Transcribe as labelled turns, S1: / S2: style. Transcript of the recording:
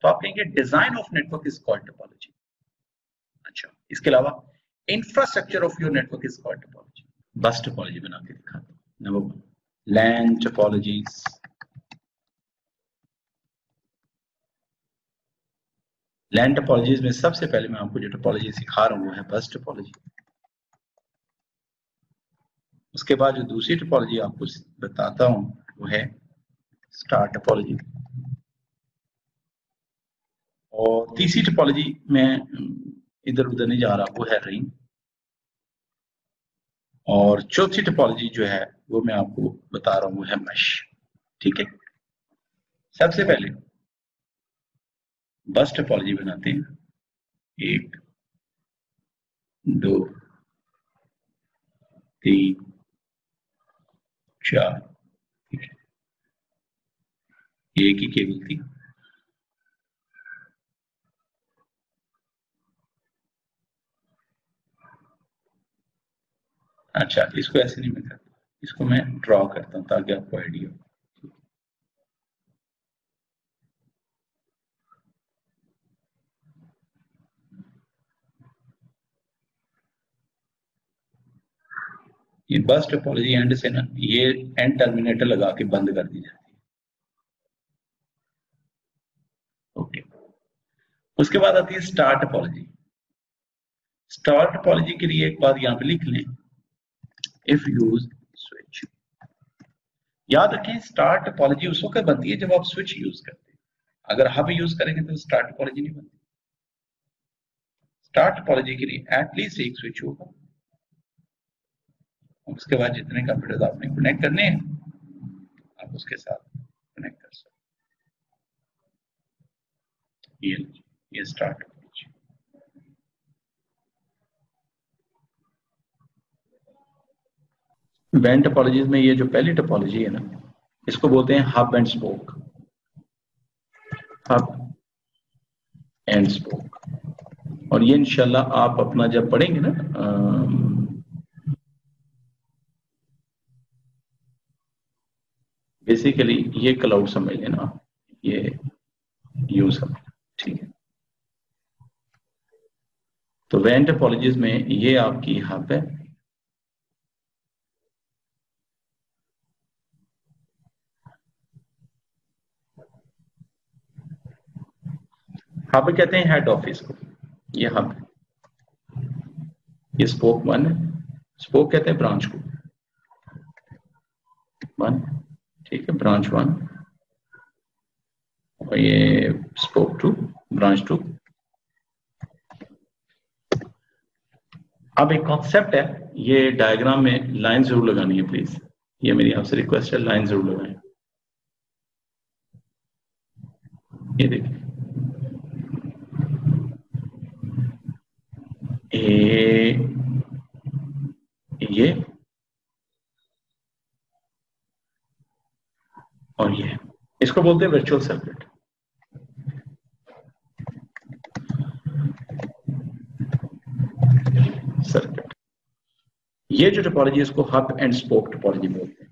S1: तो आप कहेंगे design of network is called topology. अच्छा, इसके अलावा infrastructure of your network is called topology. बस टोपोलॉजी बना के दिखाता हूं। Number 1 LAN topologies. LAN topologies में सबसे पहले मैं आपको जो टोपोलॉजी सिखा रहा हूं वो है बस टोपोलॉजी। उसके बाद जो दूसरी टोपोलॉजी आपको बताता हूं वो है स्टार टोपोलॉजी, और तीसरी टोपोलॉजी में इधर उधर नहीं जा रहा वो है रिंग, और चौथी टोपोलॉजी जो है वो मैं आपको बता रहा हूं वो है मैश। ठीक है, सबसे पहले बस टोपोलॉजी बनाते हैं। 1 2 3 4। ठीक है, एक ही केबल थी। अच्छा, इसको ऐसे नहीं मैं करता, इसको मैं ड्रॉ करता हूं ताकि आपको आइडिया हो। ये बस टोपोलॉजी एंड से ना ये एंड टर्मिनेटर लगा के बंद कर दी जाती है। ओके, उसके बाद आती है स्टार टोपोलॉजी। स्टार टोपोलॉजी के लिए एक बात यहां पे लिख लें, इफ यूज स्विच। याद रखें स्टार टोपोलॉजी उस वक्त बनती है जब आप स्विच यूज करते हैं। अगर हब यूज करेंगे तो स्टार टोपोलॉजी नहीं बनती। स्टार टोपोलॉजी के लिए एटलीस्ट एक स्विच होगा, उसके बाद जितने कंप्यूटर्स आपने कनेक्ट करने हैं आप उसके साथ कनेक्ट कर सकते। ये स्टार टोपोलॉजी। वैन टोपोलॉजीज में ये जो पहली टोपोलॉजी है ना, इसको बोलते हैं hub and spoke. Hub and spoke, और ये इंशाल्लाह आप अपना जब पढ़ेंगे ना बेसिकली ये क्लाउड समझ लेना, ये यूं समझ। ठीक है, तो वैन टोपोलॉजीज में ये आपकी हब है, हब कहते हैं हेड ऑफिस को, ये हब है। ये स्पोक 1 है, स्पोक कहते हैं ब्रांच को 1। ठीक है, ब्रांच 1, और ये स्पोक 2 ब्रांच 2। अब एक कॉन्सेप्ट है, ये डायग्राम में लाइन जरूर लगानी है प्लीज, ये मेरी आपसे रिक्वेस्ट है, लाइन जरूर लगाएं। ये देखिए, ये और ये, इसको बोलते हैं वर्चुअल सर्किट। ये जो टोपोलॉजी इसको हब एंड स्पोक टोपोलॉजी बोलते हैं।